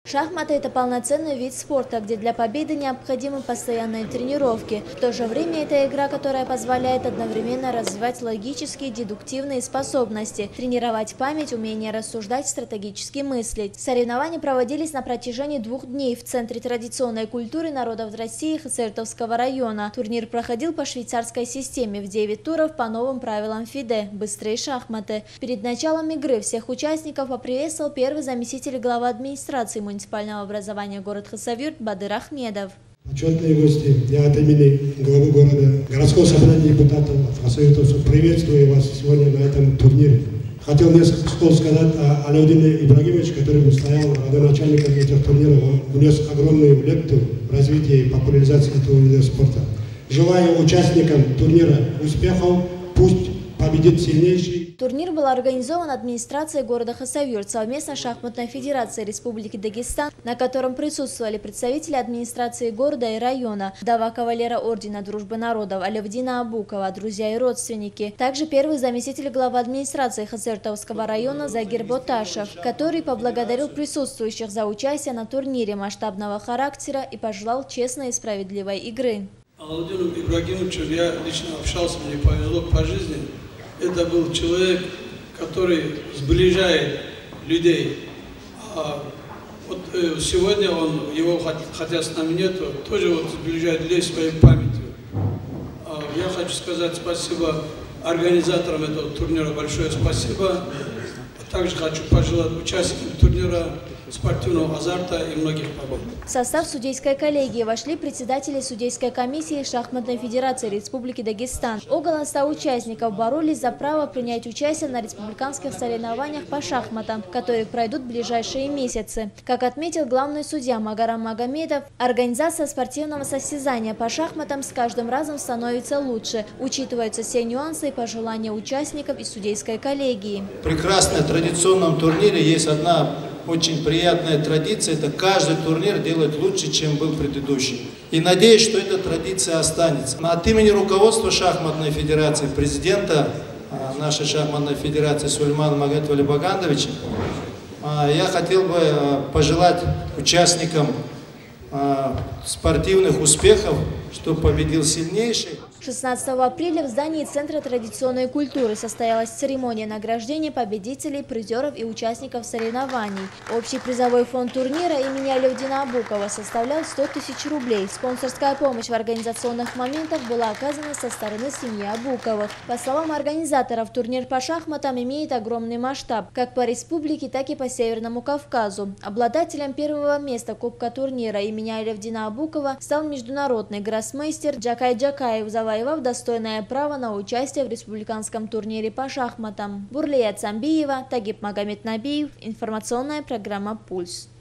Шахматы – это полноценный вид спорта, где для победы необходимы постоянные тренировки. В то же время это игра, которая позволяет одновременно развивать логические и дедуктивные способности, тренировать память, умение рассуждать, стратегически мыслить. Соревнования проводились на протяжении 2 дней в Центре традиционной культуры народов России Хасавюртовского района. Турнир проходил по швейцарской системе в 9 туров по новым правилам ФИДЕ – быстрые шахматы. Перед началом игры всех участников поприветствовал первый заместитель главы администрации муниципального образования город Хасавюрт Бадыр Ахмедов. Почетные гости, я от имени главы города, городского собрания депутатов Хасавюртовцев приветствую вас сегодня на этом турнире. Хотел несколько слов сказать о Алаудине Ибрагимовиче, который стоял родоначальником этих турниров. Он внес огромную лепту в развитие и популяризацию этого вида спорта. Желаю участникам турнира успехов, пусть победит сильнейший. Турнир был организован администрацией города Хасавюрт совместно с Шахматной федерацией Республики Дагестан, на котором присутствовали представители администрации города и района, вдова кавалера ордена Дружбы народов Алевдина Абукова, друзья и родственники. Также первый заместитель главы администрации Хасавюртовского района Загир Боташев, который поблагодарил присутствующих за участие на турнире масштабного характера и пожелал честной и справедливой игры. Алаудину Ибрагимовичу я лично общался, мне повезло по жизни. Это был человек, который сближает людей. Вот сегодня его, хотя с нами нету, тоже сближает людей своей памятью. Я хочу сказать спасибо организаторам этого турнира, большое спасибо. Также хочу пожелать участникам турнира спортивного азарта и многих побед. В состав судейской коллегии вошли председатели судейской комиссии Шахматной федерации Республики Дагестан. Около 100 участников боролись за право принять участие на республиканских соревнованиях по шахматам, которые пройдут в ближайшие месяцы. Как отметил главный судья Магарам Магомедов, организация спортивного состязания по шахматам с каждым разом становится лучше. Учитываются все нюансы и пожелания участников и судейской коллегии. Прекрасно, в традиционном турнире есть одна очень приятная традиция, это каждый турнир делать лучше, чем был предыдущий. И надеюсь, что эта традиция останется. От имени руководства Шахматной федерации, президента нашей Шахматной федерации Сулеймана Магомедова Багандовича, я хотел бы пожелать участникам спортивных успехов, чтобы победил сильнейший. 16 апреля в здании Центра традиционной культуры состоялась церемония награждения победителей, призеров и участников соревнований. Общий призовой фонд турнира имени Алевдина Абукова составлял 100 000 рублей. Спонсорская помощь в организационных моментах была оказана со стороны семьи Абуковых. По словам организаторов, турнир по шахматам имеет огромный масштаб, как по республике, так и по Северному Кавказу. Обладателем первого места Кубка турнира имени Алевдина Абукова стал международный гроссмейстер Джакай Джакаев, завоевав достойное право на участие в республиканском турнире по шахматам. Бурлея Цамбиева, Тагиб Магомед Набиев. Информационная программа «Пульс».